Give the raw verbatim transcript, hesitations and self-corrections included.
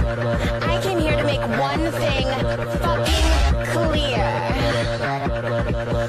I came here to make one thing fucking clear.